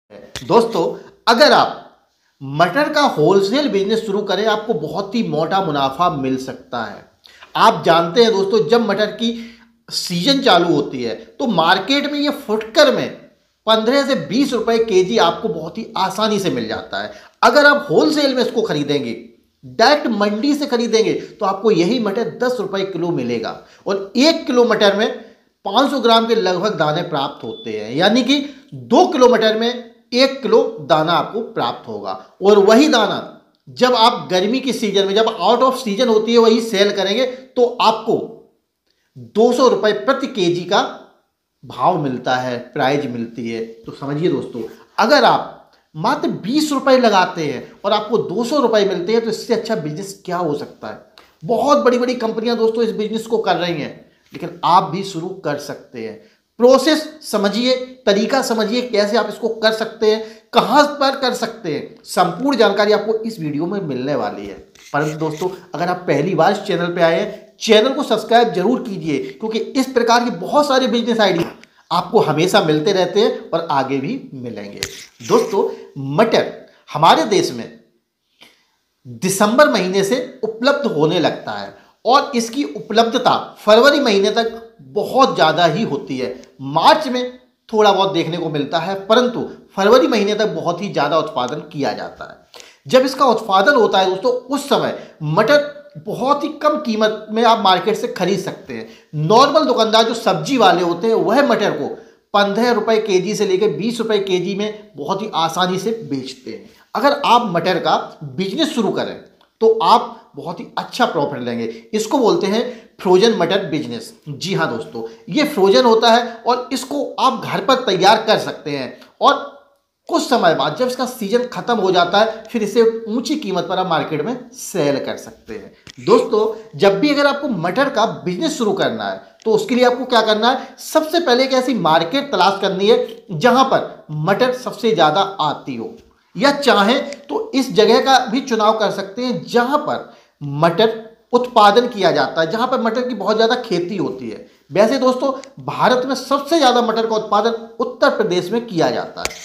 दोस्तों, अगर आप मटर का होलसेल बिजनेस शुरू करें आपको बहुत ही मोटा मुनाफा मिल सकता है। आप जानते हैं दोस्तों, जब मटर की सीजन चालू होती है तो मार्केट में ये फुटकर में 15 से 20 रुपए केजी आपको बहुत ही आसानी से मिल जाता है। अगर आप होलसेल में इसको खरीदेंगे, डायरेक्ट मंडी से खरीदेंगे, तो आपको यही मटर 10 रुपए किलो मिलेगा और 1 किलो मटर में 500 ग्राम के लगभग दाने प्राप्त होते हैं। यानी कि 2 किलो मटर में 1 किलो दाना आपको प्राप्त होगा। और वही दाना जब आप गर्मी की सीजन में, जब आउट ऑफ सीजन होती है, वही सेल करेंगे तो आपको 200 रुपए प्रति केजी का भाव मिलता है, प्राइज मिलती है। तो समझिए दोस्तों, अगर आप मात्र 20 रुपए लगाते हैं और आपको 200 रुपए मिलते हैं तो इससे अच्छा बिजनेस क्या हो सकता है। बहुत बड़ी बड़ी कंपनियां दोस्तों इस बिजनेस को कर रही हैं, लेकिन आप भी शुरू कर सकते हैं। प्रोसेस समझिए, तरीका समझिए, कैसे आप इसको कर सकते हैं, कहां पर कर सकते हैं। संपूर्ण जानकारी आपको इस वीडियो में मिलने वाली है। परंतु दोस्तों, अगर आप पहली बार इस चैनल पे आए हैं, चैनल को सब्सक्राइब जरूर कीजिए, क्योंकि इस प्रकार के बहुत सारे बिजनेस आइडिया आपको हमेशा मिलते रहते हैं और आगे भी मिलेंगे। दोस्तों, मटर हमारे देश में दिसंबर महीने से उपलब्ध होने लगता है और इसकी उपलब्धता फरवरी महीने तक बहुत ज़्यादा ही होती है। मार्च में थोड़ा बहुत देखने को मिलता है, परंतु फरवरी महीने तक बहुत ही ज़्यादा उत्पादन किया जाता है। जब इसका उत्पादन होता है दोस्तों, उस समय मटर बहुत ही कम कीमत में आप मार्केट से खरीद सकते हैं। नॉर्मल दुकानदार जो सब्जी वाले होते हैं वह मटर को 15 रुपए केजी से लेकर 20 रुपए केजी में बहुत ही आसानी से बेचते हैं। अगर आप मटर का बिजनेस शुरू करें तो आप बहुत ही अच्छा प्रॉफिट लेंगे। इसको बोलते हैं फ्रोजन मटर बिजनेस। जी हाँ दोस्तों, ये फ्रोजन होता है और इसको आप घर पर तैयार कर सकते हैं और कुछ समय बाद जब इसका सीजन खत्म हो जाता है फिर इसे ऊंची कीमत पर आप मार्केट में सेल कर सकते हैं। दोस्तों, जब भी अगर आपको मटर का बिजनेस शुरू करना है तो उसके लिए आपको क्या करना है, सबसे पहले एक ऐसी मार्केट तलाश करनी है जहां पर मटर सबसे ज्यादा आती हो, या चाहे तो इस जगह का भी चुनाव कर सकते हैं जहां पर मटर उत्पादन किया जाता है, जहां पर मटर की बहुत ज्यादा खेती होती है। वैसे दोस्तों, भारत में सबसे ज्यादा मटर का उत्पादन उत्तर प्रदेश में किया जाता है।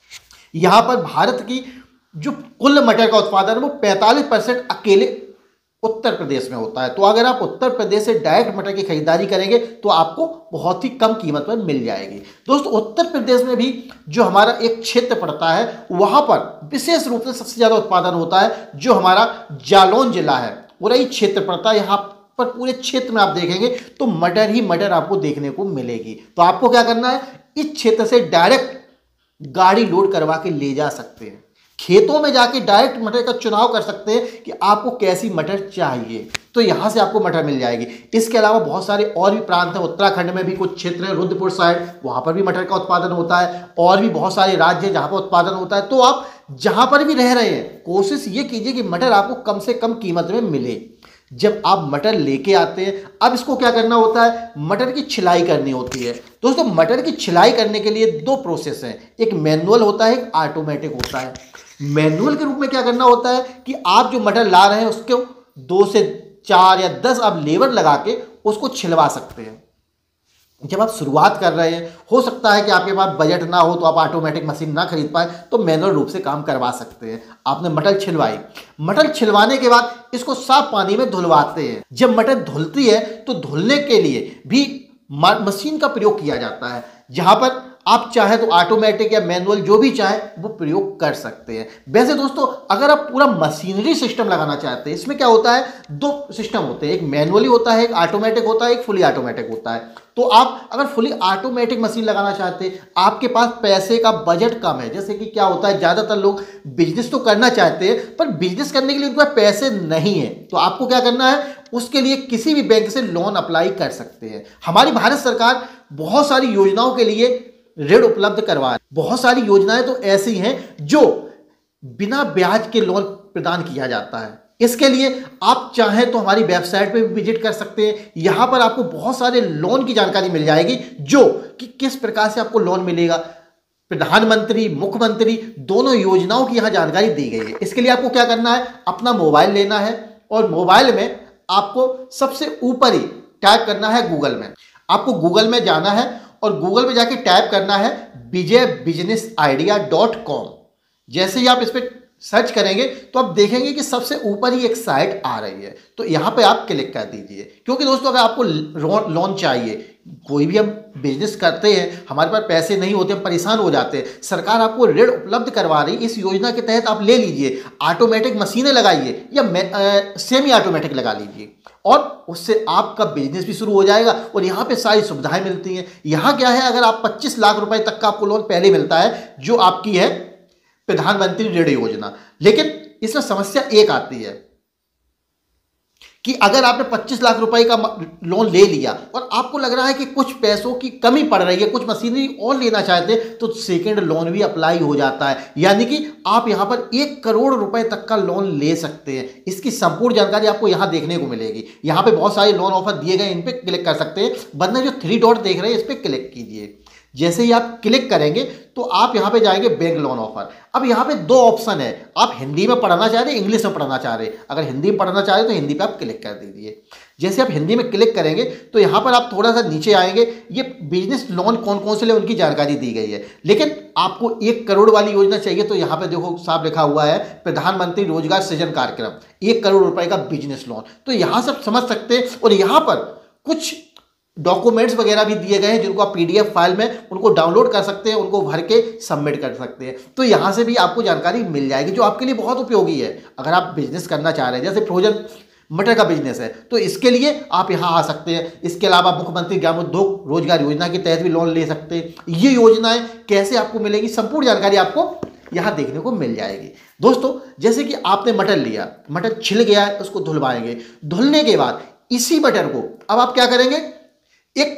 यहां पर भारत की जो कुल मटर का उत्पादन है वो 45% अकेले उत्तर प्रदेश में होता है। तो अगर आप उत्तर प्रदेश से डायरेक्ट मटर की खरीदारी करेंगे तो आपको बहुत ही कम कीमत पर मिल जाएगी। दोस्तों, उत्तर प्रदेश में भी जो हमारा एक क्षेत्र पड़ता है वहां पर विशेष रूप से सबसे ज्यादा उत्पादन होता है, जो हमारा जालौन जिला है, वही क्षेत्र पड़ता है। यहाँ पर पूरे क्षेत्र में आप देखेंगे तो मटर ही मटर आपको देखने को मिलेगी। तो आपको क्या करना है, इस क्षेत्र से डायरेक्ट गाड़ी लोड करवा के ले जा सकते हैं। खेतों में जाके डायरेक्ट मटर का चुनाव कर सकते हैं कि आपको कैसी मटर चाहिए, तो यहां से आपको मटर मिल जाएगी। इसके अलावा बहुत सारे और भी प्रांत हैं। उत्तराखंड में भी कुछ क्षेत्र है, रुद्रपुर साइड, वहां पर भी मटर का उत्पादन होता है। और भी बहुत सारे राज्य हैं जहां पर उत्पादन होता है। तो आप जहां पर भी रह रहे हैं, कोशिश ये कीजिए कि मटर आपको कम से कम कीमत में मिले। जब आप मटर लेके आते हैं, अब इसको क्या करना होता है, मटर की छिलाई करनी होती है। दोस्तों, मटर की छिलाई करने के लिए 2 प्रोसेस हैं, एक मैनुअल होता है, एक ऑटोमेटिक होता है। मैनुअल के रूप में क्या करना होता है कि आप जो मटर ला रहे हैं उसको 2 से 4 या 10 आप लेबर लगा के उसको छिलवा सकते हैं। जब आप शुरुआत कर रहे हैं, हो सकता है कि आपके पास बजट ना हो तो आप ऑटोमेटिक मशीन ना खरीद पाए, तो मैनुअल रूप से काम करवा सकते हैं। आपने मटर छिलवाई, मटर छिलवाने के बाद इसको साफ पानी में धुलवाते हैं। जब मटर धुलती है तो धुलने के लिए भी मशीन का प्रयोग किया जाता है, जहां पर आप चाहे तो ऑटोमेटिक या मैनुअल जो भी चाहे वो प्रयोग कर सकते हैं। वैसे दोस्तों, अगर आप पूरा मशीनरी सिस्टम लगाना चाहते हैं, इसमें क्या होता है, 2 सिस्टम होते हैं, एक मैनुअली होता है, एक ऑटोमेटिक होता है, एक फुली ऑटोमेटिक होता है। तो आप अगर फुली ऑटोमेटिक मशीन लगाना चाहते हैं, आपके पास पैसे का बजट कम है, जैसे कि क्या होता है, ज्यादातर लोग बिजनेस तो करना चाहते हैं पर बिजनेस करने के लिए उनके पास पैसे नहीं है, तो आपको क्या करना है, उसके लिए किसी भी बैंक से लोन अप्लाई कर सकते हैं। हमारी भारत सरकार बहुत सारी योजनाओं के लिए ऋण उपलब्ध करवा है। बहुत सारी योजनाएं तो ऐसी हैं जो बिना ब्याज के लोन प्रदान किया जाता है। इसके लिए आप चाहें तो हमारी वेबसाइट पे भी विजिट कर सकते हैं। यहां पर आपको बहुत सारे लोन की जानकारी मिल जाएगी, जो कि किस प्रकार से आपको लोन मिलेगा। प्रधानमंत्री, मुख्यमंत्री दोनों योजनाओं की यहां जानकारी दी गई है। इसके लिए आपको क्या करना है, अपना मोबाइल लेना है और मोबाइल में आपको सबसे ऊपर ही टाइप करना है गूगल में। आपको गूगल में जाना है और गूगल में जाके टाइप करना है vijaybusinessideas.com। जैसे ही आप इस पर सर्च करेंगे तो आप देखेंगे कि सबसे ऊपर ही एक साइट आ रही है, तो यहाँ पे आप क्लिक कर दीजिए। क्योंकि दोस्तों अगर आपको लोन चाहिए, कोई भी हम बिजनेस करते हैं, हमारे पास पैसे नहीं होते, हम परेशान हो जाते हैं, सरकार आपको ऋण उपलब्ध करवा रही, इस योजना के तहत आप ले लीजिए, ऑटोमेटिक मशीनें लगाइए या सेमी ऑटोमेटिक लगा लीजिए, और उससे आपका बिजनेस भी शुरू हो जाएगा और यहाँ पे सारी सुविधाएं मिलती हैं। यहाँ क्या है, अगर आप 25 लाख रुपए तक का आपको लोन पहले मिलता है, जो आपकी है प्रधानमंत्री ऋण योजना। लेकिन इसमें समस्या एक आती है कि अगर आपने 25 लाख रुपए का लोन ले लिया और आपको लग रहा है कि कुछ पैसों की कमी पड़ रही है, कुछ मशीनरी और लेना चाहते हैं, तो सेकंड लोन भी अप्लाई हो जाता है। यानी कि आप यहां पर 1 करोड़ रुपए तक का लोन ले सकते हैं। इसकी संपूर्ण जानकारी आपको यहां देखने को मिलेगी। यहां पे बहुत सारे लोन ऑफर दिए गए, इन पे क्लिक कर सकते हैं, वरना जो 3 डॉट देख रहे हैं इस पर क्लिक कीजिए। जैसे ही आप क्लिक करेंगे तो आप यहां पे जाएंगे बैंक लोन ऑफर। अब यहां पे 2 ऑप्शन है, आप हिंदी में पढ़ना चाह रहे हैं, इंग्लिश में पढ़ना चाह रहे हैं। अगर हिंदी में पढ़ना चाह रहे हैं तो हिंदी पे आप क्लिक कर दीजिए। जैसे आप हिंदी में क्लिक करेंगे तो यहां पर आप थोड़ा सा नीचे आएंगे, ये बिजनेस लोन कौन कौन से ले उनकी जानकारी दी गई है। लेकिन आपको 1 करोड़ वाली योजना चाहिए तो यहां पर देखो साफ लिखा हुआ है प्रधानमंत्री रोजगार सृजन कार्यक्रम, 1 करोड़ रुपए का बिजनेस लोन। तो यहां से आप समझ सकते हैं, और यहां पर कुछ डॉक्यूमेंट्स वगैरह भी दिए गए हैं जिनको आप पीडीएफ फाइल में उनको डाउनलोड कर सकते हैं, उनको भर के सबमिट कर सकते हैं। तो यहाँ से भी आपको जानकारी मिल जाएगी जो आपके लिए बहुत उपयोगी है। अगर आप बिजनेस करना चाह रहे हैं, जैसे फ्रोजन मटर का बिजनेस है, तो इसके लिए आप यहाँ आ सकते हैं। इसके अलावा मुख्यमंत्री ग्रामोद्योग रोजगार योजना के तहत भी लोन ले सकते हैं। ये योजनाएं कैसे आपको मिलेगी, संपूर्ण जानकारी आपको यहाँ देखने को मिल जाएगी। दोस्तों जैसे कि आपने मटर लिया, मटर छिल गया है, उसको धुलवाएंगे। धुलने के बाद इसी मटर को अब आप क्या करेंगे, एक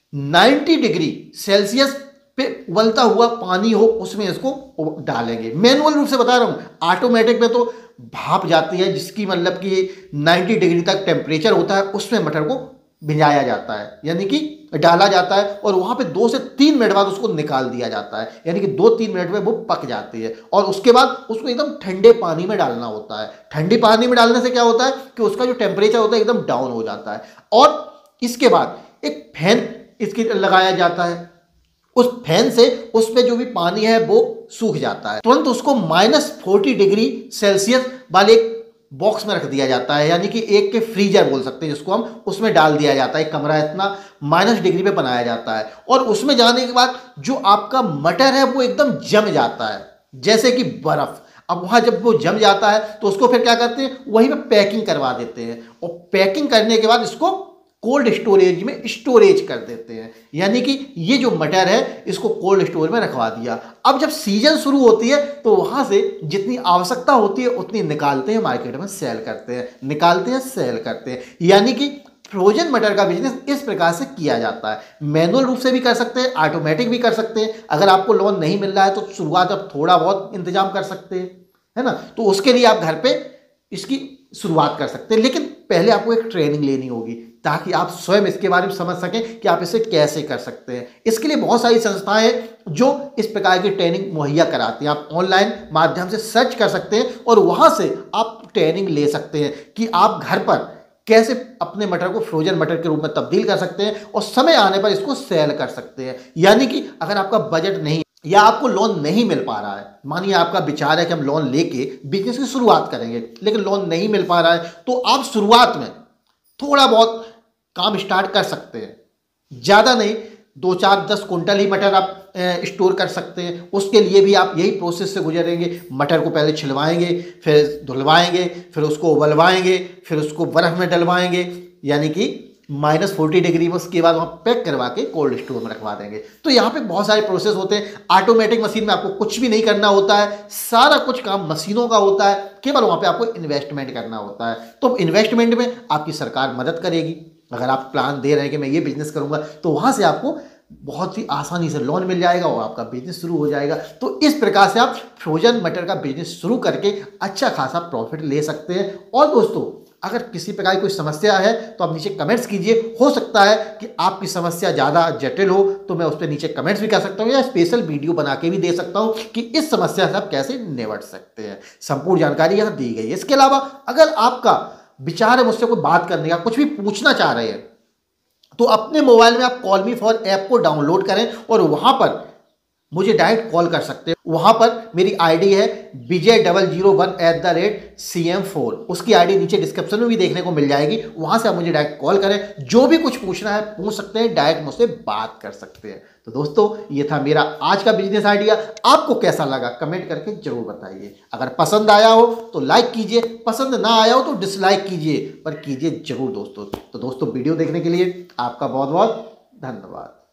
90 डिग्री सेल्सियस पे उबलता हुआ पानी हो उसमें इसको डालेंगे। मैनुअल रूप से बता रहा हूं, ऑटोमेटिक में तो भाप जाती है, जिसकी मतलब कि 90 डिग्री तक टेम्परेचर होता है, उसमें मटर को भिजाया जाता है, यानी कि डाला जाता है, और वहां पे 2 से 3 मिनट बाद उसको निकाल दिया जाता है, यानी कि 2-3 मिनट में वो पक जाती है। और उसके बाद उसको एकदम ठंडे पानी में डालना होता है। ठंडे पानी में डालने से क्या होता है कि उसका जो टेम्परेचर होता है एकदम डाउन हो जाता है, और इसके बाद एक फैन इसके लगाया जाता है। उस फैन से उसमें जो भी पानी है वो सूख जाता है। तुरंत उसको -40 डिग्री सेल्सियस वाले एक बॉक्स में रख दिया जाता है, यानी कि एक के फ्रीजर बोल सकते हैं जिसको हम, उसमें डाल दिया जाता है। कमरा इतना -डिग्री पे बनाया जाता है, और उसमें जाने के बाद जो आपका मटर है वो एकदम जम जाता है, जैसे कि बर्फ। अब वहां जब वो जम जाता है तो उसको फिर क्या करते हैं, वहीं पे पैकिंग करवा देते हैं, और पैकिंग करने के बाद इसको कोल्ड स्टोरेज में स्टोरेज कर देते हैं। यानी कि ये जो मटर है इसको कोल्ड स्टोरेज में रखवा दिया। अब जब सीजन शुरू होती है तो वहां से जितनी आवश्यकता होती है उतनी निकालते हैं, मार्केट में सेल करते हैं, निकालते हैं सेल करते हैं। यानी कि फ्रोजन मटर का बिजनेस इस प्रकार से किया जाता है। मैनुअल रूप से भी कर सकते हैं, ऑटोमेटिक भी कर सकते हैं। अगर आपको लोन नहीं मिल रहा है तो शुरुआत आप थोड़ा बहुत इंतजाम कर सकते हैं, है ना। तो उसके लिए आप घर पे इसकी शुरुआत कर सकते हैं, लेकिन पहले आपको एक ट्रेनिंग लेनी होगी ताकि आप स्वयं इसके बारे में समझ सकें कि आप इसे कैसे कर सकते हैं। इसके लिए बहुत सारी संस्थाएं हैं जो इस प्रकार की ट्रेनिंग मुहैया कराती हैं। आप ऑनलाइन माध्यम से सर्च कर सकते हैं और वहां से आप ट्रेनिंग ले सकते हैं कि आप घर पर कैसे अपने मटर को फ्रोजन मटर के रूप में तब्दील कर सकते हैं और समय आने पर इसको सेल कर सकते हैं। यानी कि अगर आपका बजट नहीं या आपको लोन नहीं मिल पा रहा है, मानिए आपका विचार है कि हम लोन लेके बिजनेस की शुरुआत करेंगे, लेकिन लोन नहीं मिल पा रहा है, तो आप शुरुआत में थोड़ा बहुत काम स्टार्ट कर सकते हैं। ज़्यादा नहीं, 2-4-10 कुंटल ही मटर आप स्टोर कर सकते हैं। उसके लिए भी आप यही प्रोसेस से गुजरेंगे। मटर को पहले छिलवाएंगे, फिर धुलवाएंगे, फिर उसको उबलवाएंगे, फिर उसको बर्फ़ में डलवाएंगे, यानी कि -40 डिग्री में। उसके बाद वहाँ पैक करवा के कोल्ड स्टोर में रखवा देंगे। तो यहाँ पे बहुत सारे प्रोसेस होते हैं। ऑटोमेटिक मशीन में आपको कुछ भी नहीं करना होता है, सारा कुछ काम मशीनों का होता है, केवल वहाँ पे आपको इन्वेस्टमेंट करना होता है। तो इन्वेस्टमेंट में आपकी सरकार मदद करेगी। अगर आप प्लान दे रहे हैं कि मैं ये बिजनेस करूँगा, तो वहाँ से आपको बहुत ही आसानी से लोन मिल जाएगा और आपका बिजनेस शुरू हो जाएगा। तो इस प्रकार से आप फ्रोजन मटर का बिजनेस शुरू करके अच्छा खासा प्रॉफिट ले सकते हैं। और दोस्तों अगर किसी प्रकार की कोई समस्या है तो आप नीचे कमेंट्स कीजिए। हो सकता है कि आपकी समस्या ज़्यादा जटिल हो तो मैं उस पर नीचे कमेंट्स भी कर सकता हूँ या स्पेशल वीडियो बना के भी दे सकता हूँ कि इस समस्या से आप कैसे निपट सकते हैं। संपूर्ण जानकारी यहाँ दी गई है। इसके अलावा अगर आपका विचार है मुझसे कोई बात करने का, कुछ भी पूछना चाह रहे हैं, तो अपने मोबाइल में आप कॉल मी फॉर ऐप को डाउनलोड करें और वहाँ पर मुझे डायरेक्ट कॉल कर सकते हैं। वहां पर मेरी आईडी है Bijay001@CM4। उसकी आईडी नीचे डिस्क्रिप्शन में भी देखने को मिल जाएगी, वहां से आप मुझे डायरेक्ट कॉल करें, जो भी कुछ पूछना है पूछ सकते हैं, डायरेक्ट मुझसे बात कर सकते हैं। तो दोस्तों ये था मेरा आज का बिजनेस आइडिया। आपको कैसा लगा कमेंट करके जरूर बताइए। अगर पसंद आया हो तो लाइक कीजिए, पसंद ना आया हो तो डिसलाइक कीजिए, पर कीजिए जरूर दोस्तों। तो दोस्तों वीडियो देखने के लिए आपका बहुत बहुत धन्यवाद।